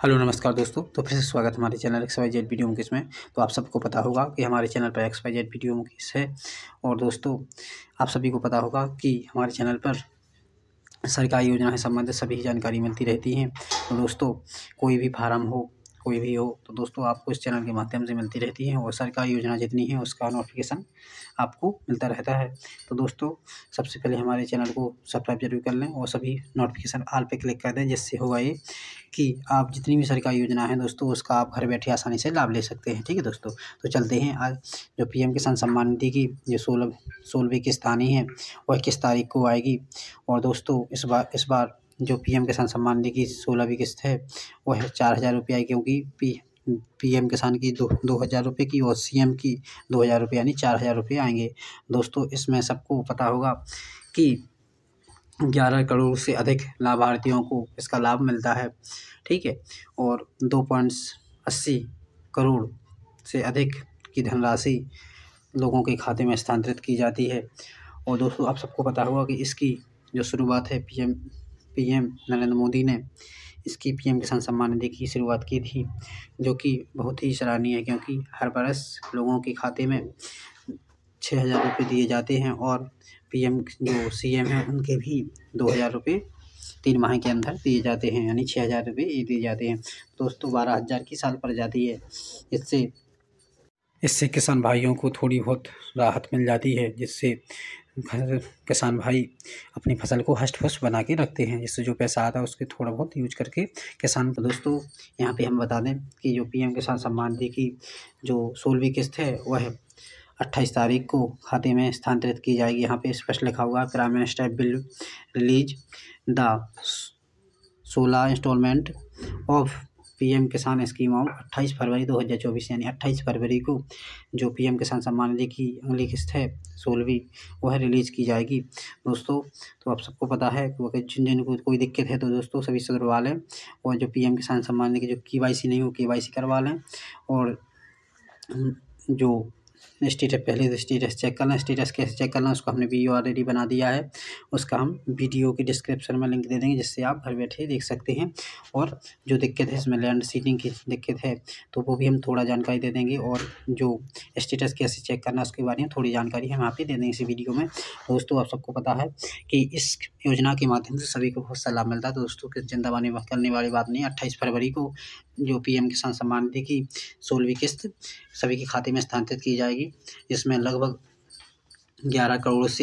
Hello नमस्कार दोस्तों। तो फिर से स्वागत हमारे चैनल XYZ वीडियो मुकेश में। तो आप सबको पता होगा कि हमारे चैनल पर XYZ वीडियो मुकेश है। और दोस्तों आप सभी को पता होगा कि हमारे चैनल पर सरकारी योजना से संबंधित सभी जानकारी मिलती रहती हैं। तो दोस्तों कोई भी फार्म हो, कोई भी हो, तो दोस्तों आपको इस चैनल के माध्यम से मिलती रहती हैं और सरकारी योजना जितनी है उसका नोटिफिकेशन आपको मिलता रहता है। तो दोस्तों सबसे पहले हमारे चैनल को सब्सक्राइब जरूर कर लें और सभी नोटिफिकेशन ऑल पे क्लिक कर दें, जिससे होगा ये कि आप जितनी भी सरकारी योजना है दोस्तों उसका आप घर बैठे आसानी से लाभ ले सकते हैं। ठीक है दोस्तों, तो चलते हैं आज जो PM किसान सम्मान निधि की जो 16वीं किस्त आनी है वह किस तारीख को आएगी। और दोस्तों इस बार जो PM किसान सम्मान निधि की 16वीं किस्त है वह 4,000 रुपये आई, क्योंकि PM किसान की 2,000 रुपये की और CM की 2,000 रुपये यानी 4,000 रुपये आएंगे। दोस्तों इसमें सबको पता होगा कि 11 करोड़ से अधिक लाभार्थियों को इसका लाभ मिलता है। ठीक है, और 2.80 करोड़ से अधिक की धनराशि लोगों के खाते में स्थानांतरित की जाती है। और दोस्तों आप सबको पता होगा कि इसकी जो शुरुआत है PM नरेंद्र मोदी ने इसकी PM किसान सम्मान निधि की शुरुआत की थी, जो कि बहुत ही सराहनीय है, क्योंकि हर बरस लोगों के खाते में 6,000 रुपये दिए जाते हैं और PM जो CM हैं उनके भी 2,000 रुपये 3 माह के अंदर दिए जाते हैं, यानी 6,000 रुपये ये दिए जाते हैं। दोस्तों 12,000 की साल पड़ जाती है। इससे किसान भाइयों को थोड़ी बहुत राहत मिल जाती है, जिससे किसान भाई अपनी फसल को हष्ट-पुष्ट बना के रखते हैं, जिससे जो पैसा आता है उसके थोड़ा बहुत यूज करके किसान को। दोस्तों यहाँ पे हम बता दें कि जो PM किसान सम्मान निधि की जो 16वीं किस्त है वह 28 तारीख को खाते में स्थानांतरित की जाएगी। यहाँ पे स्पष्ट लिखा हुआ prime minister will release the 16 installment of PM Kisan scheme of 28 February 2024, यानी 28 फरवरी को जो PM किसान सम्मान निधि की अगली किस्त है 16वीं वह रिलीज़ की जाएगी। दोस्तों तो आप सबको पता है कि जिन को कोई दिक्कत है तो दोस्तों सभी सुधरवा लें, और जो PM किसान सम्मान निधि की जो KYC नहीं हो KYC करवा लें, और जो स्टेटस पहले तो स्टेटस चेक करना। स्टेटस कैसे चेक करना उसको हमने वीडियो ऑलरेडी बना दिया है, उसका हम वीडियो के डिस्क्रिप्शन में लिंक दे देंगे, जिससे आप घर बैठे देख सकते हैं। और जो दिक्कत है इसमें लैंड सीडिंग की दिक्कत है तो वो भी हम थोड़ा जानकारी दे देंगे, और जो स्टेटस कैसे चेक करना उसके बारे में थोड़ी जानकारी हम यहाँ पे दे देंगे इस वीडियो में। दोस्तों आप सबको पता है कि इस योजना के माध्यम से सभी को बहुत सा लाभ मिलता है। तो दोस्तों किस चिंता करने वाली बात नहीं है। 28 फरवरी को जो PM किसान सम्मान निधि की 16वीं किस्त सभी के खाते में स्थानांतरित की जाएगी, जिसमें लगभग 11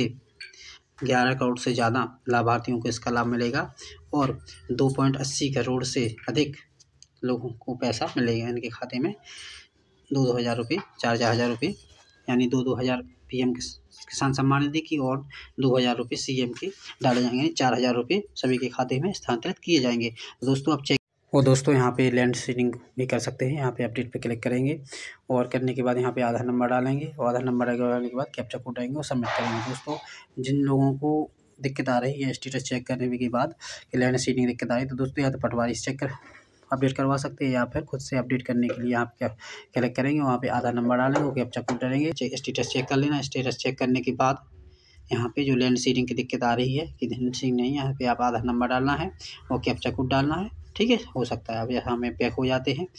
करोड़ से ज़्यादा लाभार्थियों को इसका लाभ मिलेगा और 2.80 करोड़ से अधिक लोगों को पैसा मिलेगा इनके खाते में। 2,000 रुपये 4,000 रुपये, यानी 2,000 PM किसान सम्मान निधि की और 2,000 रुपये CM के डाले जाएंगे, 4,000 रुपये सभी के खाते में स्थानांतरित किए जाएंगे। दोस्तों आप चेक और दोस्तों यहाँ पे लैंड सीडिंग भी कर सकते हैं। यहाँ पे अपडेट पे क्लिक करेंगे और करने के बाद यहाँ पे आधार नंबर डालेंगे, और आधार नंबर डालने के बाद कैप्चा कोड आएंगे और सबमिट करेंगे। दोस्तों जिन लोगों को दिक्कत आ रही है स्टेटस चेक करने के बाद कि लैंड सीडिंग दिक्कत आ रही है, तो दोस्तों या तो पटवारी से चेक कर अपडेट करवा सकते हैं, या फिर खुद से अपडेट करने के लिए आप क्या क्लिक करेंगे, वहाँ पे आधार नंबर डालेंगे और कैप्चा कोड डालेंगे, स्टेटस चेक कर लेना। स्टेटस चेक करने के बाद यहाँ पे जो लैंड सीडिंग की दिक्कत आ रही है कि लैंड सीडिंग नहीं है, यहाँ पे आप आधार नंबर डालना है और कैप्चा कोड डालना है। ठीक है, हो सकता है अब यहाँ हमें बैक हो जाते हैं।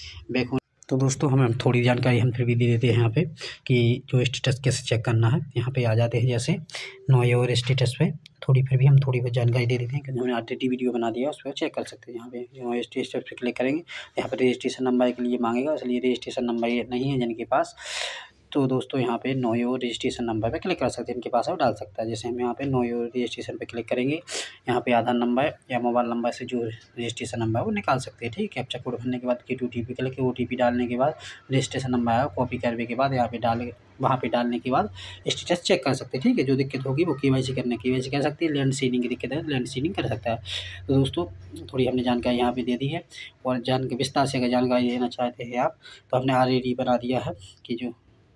तो दोस्तों हमें थोड़ी जानकारी हम फिर भी दे देते हैं यहाँ पे कि जो स्टेटस कैसे चेक करना है। यहाँ पे आ जाते हैं जैसे नो योर स्टेटस पे, फिर भी हम थोड़ी बहुत जानकारी दे देते हैं कि हमने ऑलरेडी वीडियो बना दिया, उस पर चेक कर सकते हैं। यहाँ पे नो स्टेटस पे क्लिक करेंगे, यहाँ पे रजिस्ट्रेशन नंबर के लिए मांगेगा, इसलिए रजिस्ट्रेशन नंबर ये नहीं है जिनके पास। तो दोस्तों यहाँ पे नो योर रजिस्ट्रेशन नंबर पे क्लिक कर सकते हैं, इनके पास वो डाल सकता है। जैसे हम यहाँ पे नो योर रजिस्ट्रेशन पे क्लिक करेंगे, यहाँ पे आधार नंबर या मोबाइल नंबर से जो रजिस्ट्रेशन नंबर है वो निकाल सकते हैं। ठीक है, कैप्चा कोड भरने के बाद गेट OTP क्लिक OTP डालने के बाद रजिस्ट्रेशन नंबर आया कॉपी करने के बाद यहाँ पे वहाँ पे डालने के बाद स्टेटस चेक कर सकते हैं। ठीक है, जो दिक्कत होगी वो KYC कर सकती है। लैंड सीडिंग की दिक्कत है लैंड सीडिंग कर सकता है। तो दोस्तों थोड़ी हमने जानकारी यहाँ पे दे दी है, और विस्तार से अगर जानकारी लेना चाहते हैं आप तो हमने ऑलरेडी बना दिया है कि जो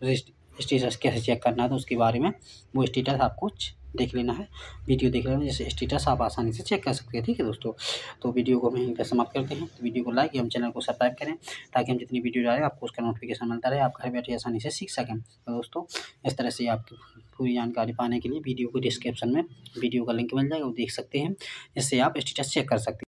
स्टेटस कैसे चेक करना है, तो उसके बारे में वो स्टेटस आपको देख लेना है, वीडियो देख लेना, जैसे स्टेटस आप आसानी से चेक कर सकते हैं। ठीक है दोस्तों, तो वीडियो को हम यहीं पर समाप्त करते हैं। तो वीडियो को लाइक एवं चैनल को सब्सक्राइब करें, ताकि हम जितनी वीडियो डालें आपको उसका नोटिफिकेशन मिलता रहे, आप घर बैठे आसानी से सीख सकें। तो दोस्तों इस तरह से आपकी पूरी जानकारी पाने के लिए वीडियो को डिस्क्रिप्शन में वीडियो का लिंक मिल जाएगा, वो देख सकते हैं, जिससे आप स्टेटस चेक कर सकते हैं।